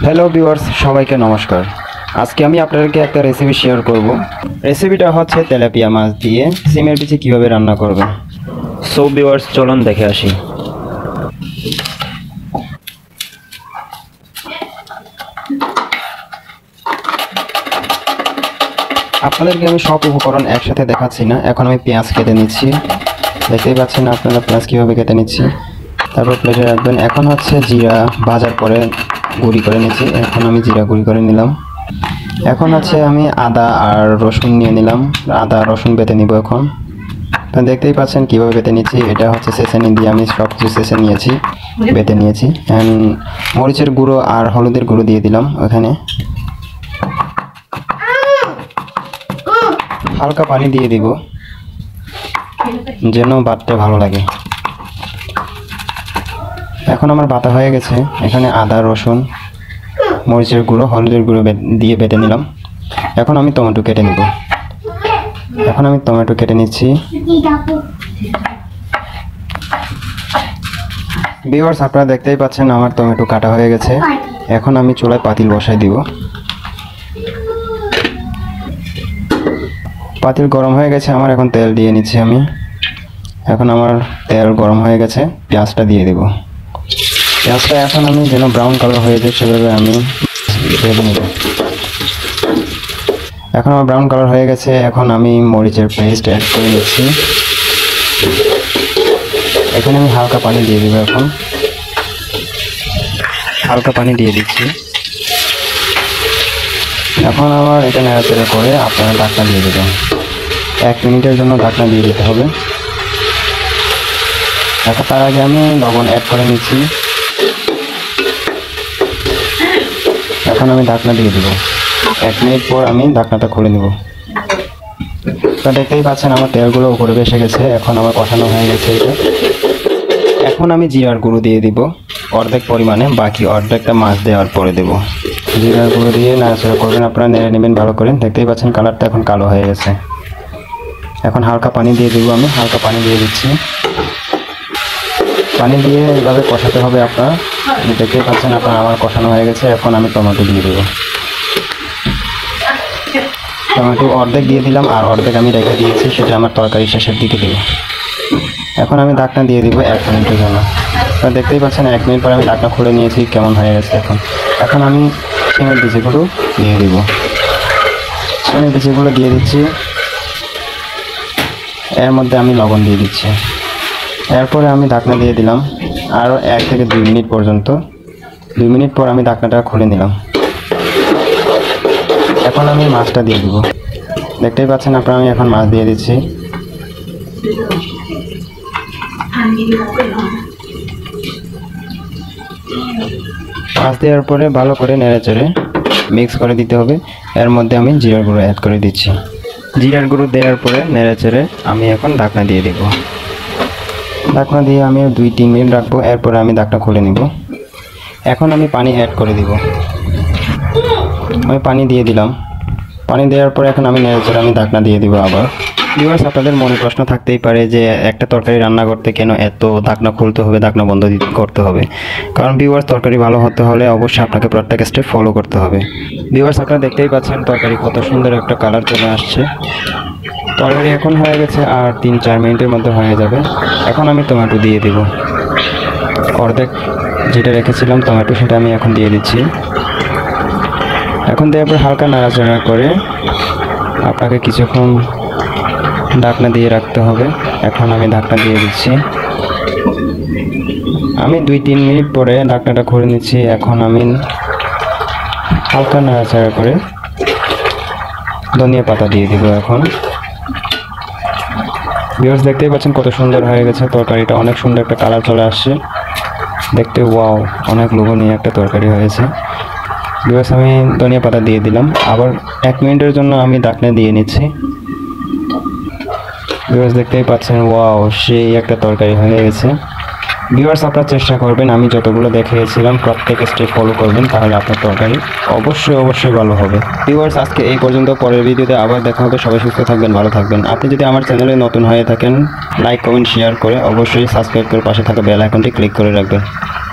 Hello viewers, সবাইকে নমস্কার। আজকে আমি আপনাদেরকে একটা রেসিপি শেয়ার করব। রেসিপিটা হচ্ছে তেলাপিয়া মাছ দিয়ে সিমের বিচি কিভাবে রান্না করবেন। সো ভিউয়ার্স, চলুন দেখে আসি। আপনাদেরকে আমি সব উপকরণ একসাথে দেখাচ্ছি না। এখন আমি পেঁয়াজ কেটে নিচ্ছি, দেখতেই পাচ্ছেন আপনারা পেঁয়াজ কীভাবে কেটে নিচ্ছি। তারপর প্লেটে রাখবেন। এখন হচ্ছে জিরা ভাজার পরে গুঁড়ি করে নিচ্ছি। এখন আমি জিরা গুঁড়ি করে নিলাম। এখন হচ্ছে আমি আদা আর রসুন নিয়ে নিলাম, আদা রসুন বেটে নিব। এখন দেখতেই পাচ্ছেন কীভাবে বেটে নিচ্ছি। এটা হচ্ছে সেসেনি দিয়ে আমি সব কিছু সেসে নিয়েছি, বেটে নিয়েছি। মরিচের গুঁড়ো আর হলুদের গুঁড়ো দিয়ে দিলাম। ওখানে হালকা পানি দিয়ে দিব যেন বাটতে ভালো লাগে। এখন আমার বাটা হয়ে গেছে। এখানে আদা রসুন মরিচের গুঁড়ো হলুদের গুঁড়ো দিয়ে বেটে নিলাম। এখন আমি টমেটো কেটে নিব। এখন আমি টমেটো কেটে নিচ্ছি। ভিউয়ার্স, আপনারা দেখতেই পাচ্ছেন আমার টমেটো কাটা হয়ে গেছে। এখন আমি চুলায় পাতিল বসাই দিব। পাতিল গরম হয়ে গেছে আমার। এখন তেল দিয়ে নিচ্ছি আমি। এখন আমার তেল গরম হয়ে গেছে, পেঁয়াজটা দিয়ে দেব। পেঁয়াজটা এখন আমি যেন ব্রাউন কালার হয়ে যায় সেভাবে আমি ভেজে নেব। এখন আমার ব্রাউন কালার হয়ে গেছে। এখন আমি মরিচের পেস্ট অ্যাড করে নিচ্ছি। এখানে আমি হালকা পানি দিয়ে দেবো। এখন হালকা পানি দিয়ে দিচ্ছি। এখন আমার এটা নাড়াচাড়া করে আপনারা ঢাকনা দিয়ে দেবেন। 1 মিনিটের জন্য ঢাকনা দিয়ে দিতে হবে। এখন তার আগে আমি লবণ অ্যাড করে নিচ্ছি। এখন আমি ঢাকনা দিয়ে দেবো। 1 মিনিট পর আমি ঢাকনাটা খুলে নেব। তা দেখতেই পাচ্ছেন আমার তেলগুলো উপরে ভেসে গেছে। এখন আমার কষানো হয়ে গেছে এটা। এখন আমি জিরার গুঁড়ো দিয়ে দিব অর্ধেক পরিমাণে, বাকি অর্ধেকটা মাছ দেওয়ার পরে দেব। জিরার গুঁড়ো দিয়ে নাড়াচাড়া করবেন, আপনারা নেড়ে নেবেন ভালো করে। দেখতেই পাচ্ছেন কালারটা এখন কালো হয়ে গেছে। এখন হালকা পানি দিয়ে দেবো। আমি হালকা পানি দিয়ে দিচ্ছি। পানি দিয়ে এভাবে কষাতে হবে আপনারা। দেখতেই পাচ্ছেন আপনার আমার কষানো হয়ে গেছে। এখন আমি টমেটো দিয়ে দেবো। টমেটো অর্ধেক দিয়ে দিলাম আর অর্ধেক আমি রেখে দিয়েছি, সেটা আমার তরকারি শেষের দিকে দেবো। এখন আমি ঢাকনা দিয়ে দিব 1 মিনিটের জন্য। দেখতেই পাচ্ছেন 1 মিনিট পরে আমি ঢাকনা খুলে নিয়েছি, কেমন হয়ে গেছে। এখন আমি সিমের বিচিগুলো দিয়ে দিব। সিমের বিচিগুলো দিয়ে দিচ্ছি। এর মধ্যে আমি লবণ দিয়ে দিচ্ছি। এরপরে আমি ঢাকনা দিয়ে দিলাম আরও 1 থেকে 2 মিনিট পর্যন্ত। 2 মিনিট পর আমি ঢাকনাটা খুলে নিলাম। এখন আমি মাছটা দিয়ে দিব। দেখতেই পাচ্ছেন আপনারা, আমি এখন মাছ দিয়ে দিচ্ছি। মাছ দেওয়ার পরে ভালো করে নেড়েচেড়ে মিক্স করে দিতে হবে। এর মধ্যে আমি জিরার গুঁড়ো অ্যাড করে দিচ্ছি। জিরার গুঁড়ো দেওয়ার পরে নেড়েচেড়ে আমি এখন ঢাকনা দিয়ে দেব। ঢাকনা দিয়ে আমি 2-3 মিনিট রাখবো। এরপরে আমি ঢাকনা খুলে নিব। এখন আমি পানি অ্যাড করে দিব। আমি পানি দিয়ে দিলাম। পানি দেওয়ার পরে এখন আমি নেড়েচেড়ে আমি ঢাকনা দিয়ে দিব আবার। ভিউয়ার্স, আপনাদের মনে প্রশ্ন থাকতেই পারে যে একটা তরকারি রান্না করতে কেন এত ঢাকনা খুলতে হবে, ঢাকনা বন্ধ করতে হবে। কারণ ভিউয়ার্স, তরকারি ভালো হতে হলে অবশ্যই আপনাকে প্রত্যেক স্টেপ ফলো করতে হবে। ভিউয়ার্স, আপনারা দেখতেই পাচ্ছেন তরকারি কত সুন্দর একটা কালার চলে আসছে। তরকারি এখন হয়ে গেছে আর 3-4 মিনিটের মধ্যে হয়ে যাবে। এখন আমি টমেটো দিয়ে দিব। অর্ধেক যেটা রেখেছিলাম টমেটো, সেটা আমি এখন দিয়ে দিচ্ছি। এখন দেওয়ার পর হালকা নাড়াচাড়া করে আপনাকে কিছুক্ষণ ঢাকনা দিয়ে রাখতে হবে। এখন আমি ঢাকনা দিয়ে দিচ্ছি। আমি 2-3 মিনিট পরে ঢাকনাটা খুলে নিচ্ছি। এখন আমি হালকা নাড়াচাড়া করে ধনিয়া পাতা দিয়ে দিব। এখন ভিউয়ার্স, দেখতেই পাচ্ছেন কত সুন্দর হয়ে গেছে তরকারিটা। অনেক সুন্দর একটা কালার চলে আসছে দেখতে। ওয়াও, অনেক লোভনীয় একটা তরকারি হয়েছে। ভিউয়ার্স, আমি ধনিয়া পাতা দিয়ে দিলাম। আবার 1 মিনিটের জন্য আমি ঢাকনা দিয়ে নিচ্ছি। ভিউয়ার্স, দেখতেই পাচ্ছেন ওয়াও, সেই একটা তরকারি হয়ে গেছে। ভিউয়ার্স, আপনারা চেষ্টা করবেন আমি যতগুলো দেখিয়েছিলাম প্রত্যেক স্টেপ ফলো করবেন, তাহলে আপনার তরকারি অবশ্যই ভালো হবে। ভিউয়ার্স, আজকে এই পর্যন্ত। পরের ভিডিওতে আবার দেখা হবে। সবাই সুস্থ থাকবেন, ভালো থাকবেন। আপনি যদি আমার চ্যানেলে নতুন হয়ে থাকেন, লাইক কমেন্ট শেয়ার করে অবশ্যই সাবস্ক্রাইব করে পাশে থাকা বেল আইকনটি ক্লিক করে রাখবেন।